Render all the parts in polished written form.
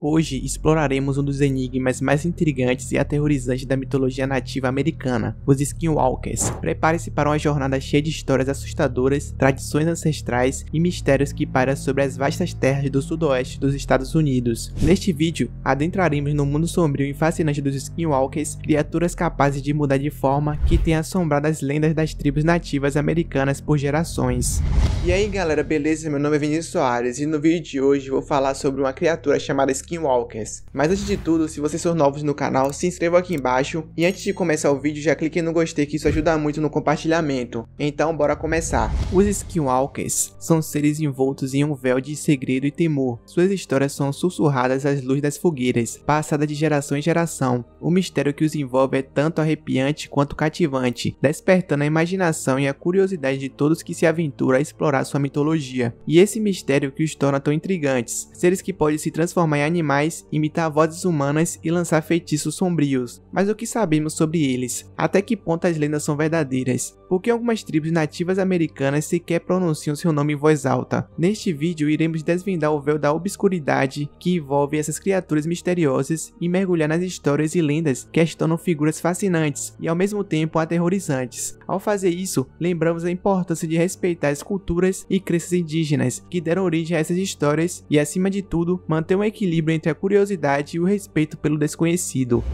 Hoje exploraremos um dos enigmas mais intrigantes e aterrorizantes da mitologia nativa americana, os Skinwalkers. Prepare-se para uma jornada cheia de histórias assustadoras, tradições ancestrais e mistérios que pairam sobre as vastas terras do sudoeste dos Estados Unidos. Neste vídeo, adentraremos no mundo sombrio e fascinante dos Skinwalkers, criaturas capazes de mudar de forma que têm assombrado as lendas das tribos nativas americanas por gerações. E aí galera, beleza? Meu nome é Vinícius Soares e no vídeo de hoje vou falar sobre uma criatura chamada Skinwalkers. Mas antes de tudo, se vocês são novos no canal, se inscrevam aqui embaixo e antes de começar o vídeo já clique no gostei, que isso ajuda muito no compartilhamento. Então bora começar. Os Skinwalkers são seres envoltos em um véu de segredo e temor. Suas histórias são sussurradas às luzes das fogueiras, passadas de geração em geração. O mistério que os envolve é tanto arrepiante quanto cativante, despertando a imaginação e a curiosidade de todos que se aventuram a explorar sua mitologia. E esse mistério que os torna tão intrigantes, seres que podem se transformar em animais, imitar vozes humanas e lançar feitiços sombrios. Mas o que sabemos sobre eles? Até que ponto as lendas são verdadeiras? Por que algumas tribos nativas americanas sequer pronunciam seu nome em voz alta? Neste vídeo iremos desvendar o véu da obscuridade que envolve essas criaturas misteriosas e mergulhar nas histórias e lendas que as tornam figuras fascinantes e ao mesmo tempo aterrorizantes. Ao fazer isso, lembramos a importância de respeitar as culturas e crenças indígenas que deram origem a essas histórias e, acima de tudo, manter um equilíbrio entre a curiosidade e o respeito pelo desconhecido.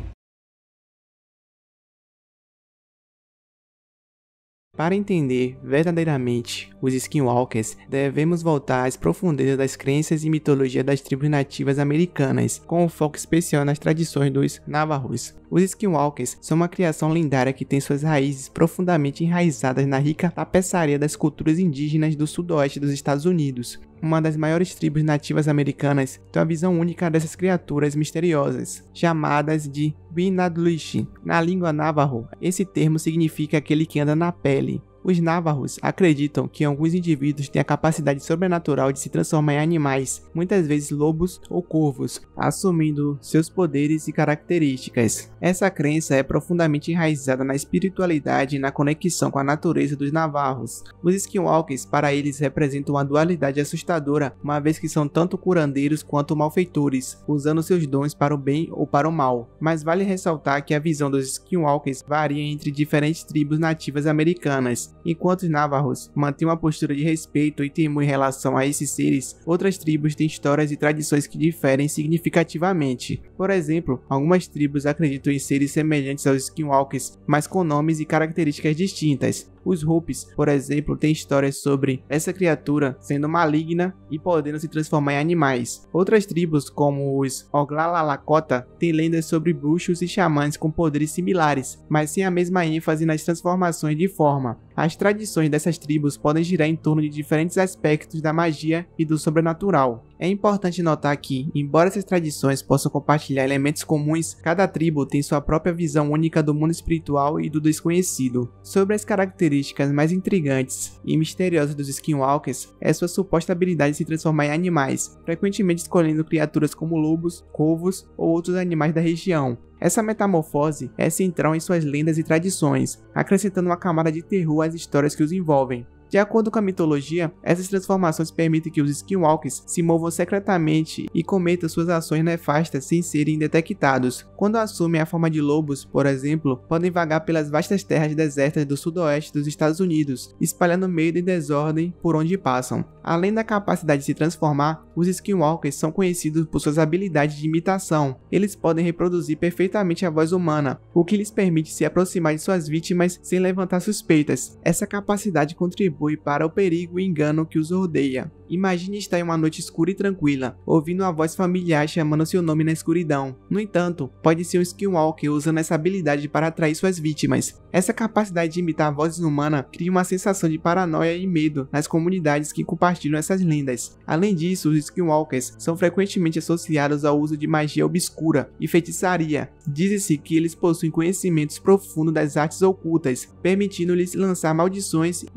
Para entender verdadeiramente os Skinwalkers, devemos voltar às profundezas das crenças e mitologia das tribos nativas americanas, com um foco especial nas tradições dos Navajos. Os Skinwalkers são uma criação lendária que tem suas raízes profundamente enraizadas na rica tapeçaria das culturas indígenas do sudoeste dos Estados Unidos. Uma das maiores tribos nativas americanas tem uma visão única dessas criaturas misteriosas, chamadas de Winadlushi. Na língua Navajo, esse termo significa aquele que anda na pele. Os Navajos acreditam que alguns indivíduos têm a capacidade sobrenatural de se transformar em animais, muitas vezes lobos ou corvos, assumindo seus poderes e características. Essa crença é profundamente enraizada na espiritualidade e na conexão com a natureza dos Navajos. Os Skinwalkers para eles representam uma dualidade assustadora, uma vez que são tanto curandeiros quanto malfeitores, usando seus dons para o bem ou para o mal. Mas vale ressaltar que a visão dos Skinwalkers varia entre diferentes tribos nativas americanas. Enquanto os Navajos mantêm uma postura de respeito e temor em relação a esses seres, outras tribos têm histórias e tradições que diferem significativamente. Por exemplo, algumas tribos acreditam em seres semelhantes aos Skinwalkers, mas com nomes e características distintas. Os Hopis, por exemplo, têm histórias sobre essa criatura sendo maligna e podendo se transformar em animais. Outras tribos, como os Oglallalakota, têm lendas sobre bruxos e xamãs com poderes similares, mas sem a mesma ênfase nas transformações de forma. As tradições dessas tribos podem girar em torno de diferentes aspectos da magia e do sobrenatural. É importante notar que, embora essas tradições possam compartilhar elementos comuns, cada tribo tem sua própria visão única do mundo espiritual e do desconhecido. Sobre as características mais intrigantes e misteriosas dos Skinwalkers é sua suposta habilidade de se transformar em animais, frequentemente escolhendo criaturas como lobos, corvos ou outros animais da região. Essa metamorfose é central em suas lendas e tradições, acrescentando uma camada de terror às histórias que os envolvem. De acordo com a mitologia, essas transformações permitem que os Skinwalkers se movam secretamente e cometam suas ações nefastas sem serem detectados. Quando assumem a forma de lobos, por exemplo, podem vagar pelas vastas terras desertas do sudoeste dos Estados Unidos, espalhando medo e desordem por onde passam. Além da capacidade de se transformar, os Skinwalkers são conhecidos por suas habilidades de imitação. Eles podem reproduzir perfeitamente a voz humana, o que lhes permite se aproximar de suas vítimas sem levantar suspeitas. Essa capacidade contribui para o perigo e engano que os rodeia. Imagine estar em uma noite escura e tranquila, ouvindo uma voz familiar chamando seu nome na escuridão. No entanto, pode ser um Skinwalker usando essa habilidade para atrair suas vítimas. Essa capacidade de imitar vozes humanas cria uma sensação de paranoia e medo nas comunidades que compartilham essas lendas. Além disso, os Skinwalkers são frequentemente associados ao uso de magia obscura e feitiçaria. Diz-se que eles possuem conhecimentos profundos das artes ocultas, permitindo-lhes lançar maldições e encantamentos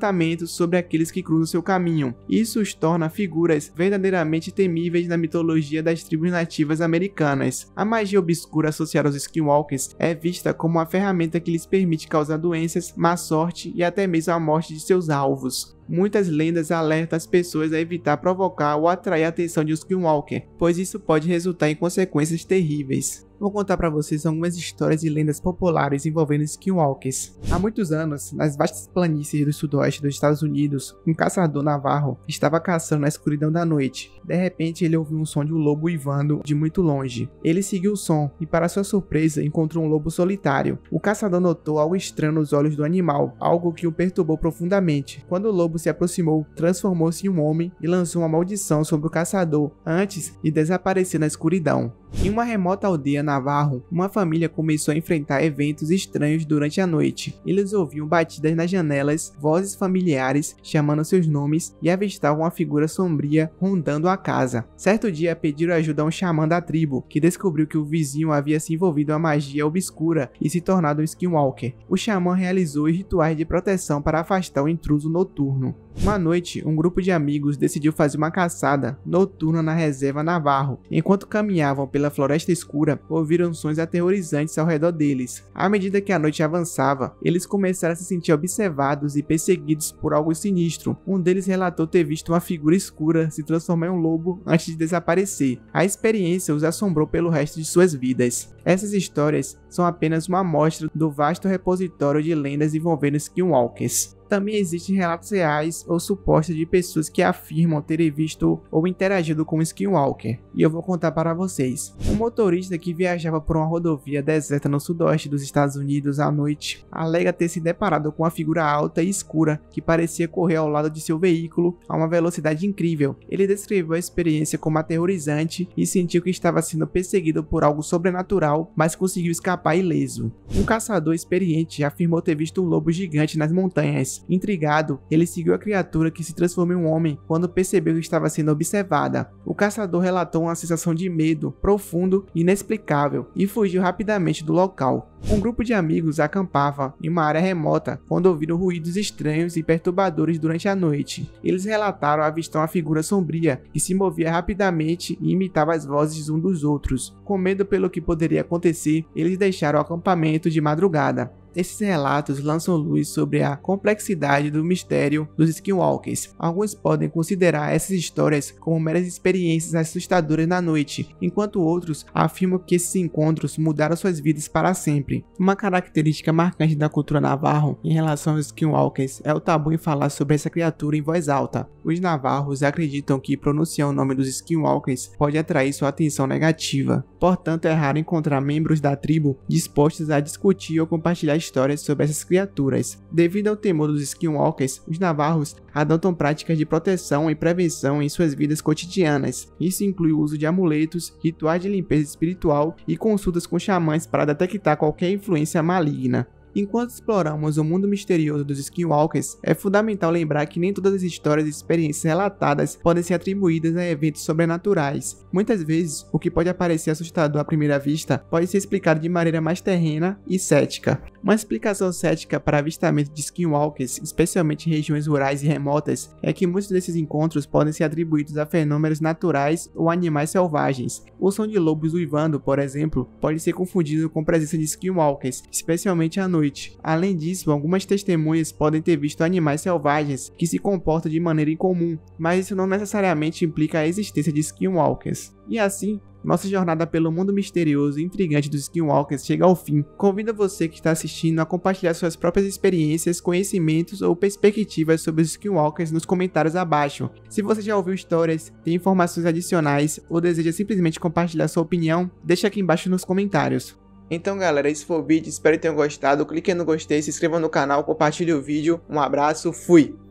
comportamentos sobre aqueles que cruzam seu caminho. Isso os torna figuras verdadeiramente temíveis na mitologia das tribos nativas americanas. A magia obscura associada aos Skinwalkers é vista como uma ferramenta que lhes permite causar doenças, má sorte e até mesmo a morte de seus alvos. Muitas lendas alertam as pessoas a evitar provocar ou atrair a atenção de um Skinwalker, pois isso pode resultar em consequências terríveis. Vou contar para vocês algumas histórias e lendas populares envolvendo Skinwalkers. Há muitos anos, nas vastas planícies do sudoeste dos Estados Unidos, um caçador navarro estava caçando na escuridão da noite. De repente, ele ouviu um som de um lobo uivando de muito longe. Ele seguiu o som e, para sua surpresa, encontrou um lobo solitário. O caçador notou algo estranho nos olhos do animal, algo que o perturbou profundamente. Quando o lobo se aproximou, transformou-se em um homem e lançou uma maldição sobre o caçador antes de desaparecer na escuridão. Em uma remota aldeia navarro, uma família começou a enfrentar eventos estranhos durante a noite. Eles ouviam batidas nas janelas, vozes familiares chamando seus nomes e avistavam uma figura sombria rondando a casa. Certo dia pediram ajuda a um xamã da tribo, que descobriu que o vizinho havia se envolvido em uma magia obscura e se tornado um Skinwalker. O xamã realizou rituais de proteção para afastar o intruso noturno. Uma noite, um grupo de amigos decidiu fazer uma caçada noturna na reserva navarro. Enquanto caminhavam pela floresta escura, ouviram sons aterrorizantes ao redor deles. À medida que a noite avançava, eles começaram a se sentir observados e perseguidos por algo sinistro. Um deles relatou ter visto uma figura escura se transformar em um lobo antes de desaparecer. A experiência os assombrou pelo resto de suas vidas. Essas histórias são apenas uma amostra do vasto repositório de lendas envolvendo Skinwalkers. Também existem relatos reais ou supostos de pessoas que afirmam terem visto ou interagido com um Skinwalker, e eu vou contar para vocês. Um motorista que viajava por uma rodovia deserta no sudoeste dos Estados Unidos à noite alega ter se deparado com uma figura alta e escura que parecia correr ao lado de seu veículo a uma velocidade incrível. Ele descreveu a experiência como aterrorizante e sentiu que estava sendo perseguido por algo sobrenatural, mas conseguiu escapar ileso. Um caçador experiente afirmou ter visto um lobo gigante nas montanhas. Intrigado, ele seguiu a criatura que se transformou em um homem quando percebeu que estava sendo observada. O caçador relatou uma sensação de medo profundo e inexplicável e fugiu rapidamente do local. Um grupo de amigos acampava em uma área remota quando ouviram ruídos estranhos e perturbadores durante a noite. Eles relataram avistar uma figura sombria que se movia rapidamente e imitava as vozes uns dos outros. Com medo pelo que poderia acontecer, eles deixaram o acampamento de madrugada. Esses relatos lançam luz sobre a complexidade do mistério dos Skinwalkers. Alguns podem considerar essas histórias como meras experiências assustadoras na noite, enquanto outros afirmam que esses encontros mudaram suas vidas para sempre. Uma característica marcante da cultura navarro em relação aos Skinwalkers é o tabu em falar sobre essa criatura em voz alta. Os navarros acreditam que pronunciar o nome dos Skinwalkers pode atrair sua atenção negativa. Portanto, é raro encontrar membros da tribo dispostos a discutir ou compartilhar histórias sobre essas criaturas. Devido ao temor dos Skinwalkers, os navarros adotam práticas de proteção e prevenção em suas vidas cotidianas. Isso inclui o uso de amuletos, rituais de limpeza espiritual e consultas com xamãs para detectar qualquer influência maligna. Enquanto exploramos o mundo misterioso dos Skinwalkers, é fundamental lembrar que nem todas as histórias e experiências relatadas podem ser atribuídas a eventos sobrenaturais. Muitas vezes, o que pode parecer assustador à primeira vista pode ser explicado de maneira mais terrena e cética. Uma explicação cética para avistamento de Skinwalkers, especialmente em regiões rurais e remotas, é que muitos desses encontros podem ser atribuídos a fenômenos naturais ou animais selvagens. O som de lobos uivando, por exemplo, pode ser confundido com a presença de Skinwalkers, especialmente à noite. Além disso, algumas testemunhas podem ter visto animais selvagens que se comportam de maneira incomum, mas isso não necessariamente implica a existência de Skinwalkers. E assim, nossa jornada pelo mundo misterioso e intrigante dos Skinwalkers chega ao fim. Convido você que está assistindo a compartilhar suas próprias experiências, conhecimentos ou perspectivas sobre os Skinwalkers nos comentários abaixo. Se você já ouviu histórias, tem informações adicionais ou deseja simplesmente compartilhar sua opinião, deixa aqui embaixo nos comentários. Então galera, esse foi o vídeo, espero que tenham gostado, clique no gostei, se inscreva no canal, compartilhe o vídeo, um abraço, fui!